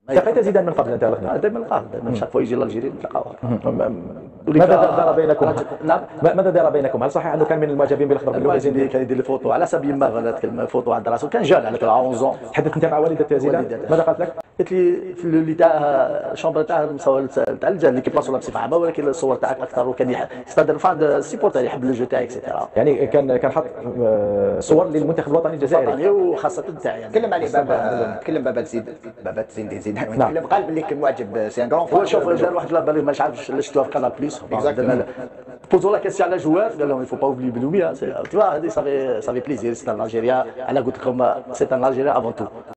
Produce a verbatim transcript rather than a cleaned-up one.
التقيت زيدان من قبل انت الاخضر؟ دائما نلقاه، دائما شاك فوا يجي لالجيري نتلاقاو. ماذا دار بينكم؟ نعم ماذا دار بينكم؟ هل صحيح انه كان من المعجبين بالاخضر باللوغيزين؟ كان يدير لي فوتو على سبيل ما غلط الفوتو عند راسو، كان جال على أحد عشر. تحدثت انت مع والده زيدان؟ ماذا قالت لك؟ قالت لي في اللي تاع الشومبر تاع المصور تاع الرجال اللي كيبلاصوا بصفه عامه، ولكن الصور تاعك اكثر، وكان يستدر فاند السيبورتر يحب لو جو تاعك اكسيتيرا. يعني كان كان حط صور للمنتخب الوطني الجزائري وخاصه تاعي يعني. تكلم عليه بابا، تكلم بابا زيد بابا زين زيدان، تكلم قال بلي كان معجب سي ان كرون. هو شوف دار واحد لا بالي مش عارف شفتوها في قناه بليس، بوزوا لا كيسيون على جوار قال لهم il faut pas oublier بلوميا، tu vois هذه صافي صافي بليزير، سي ان الجيريان. انا قلت لكم سي ان الجيريان افون تو.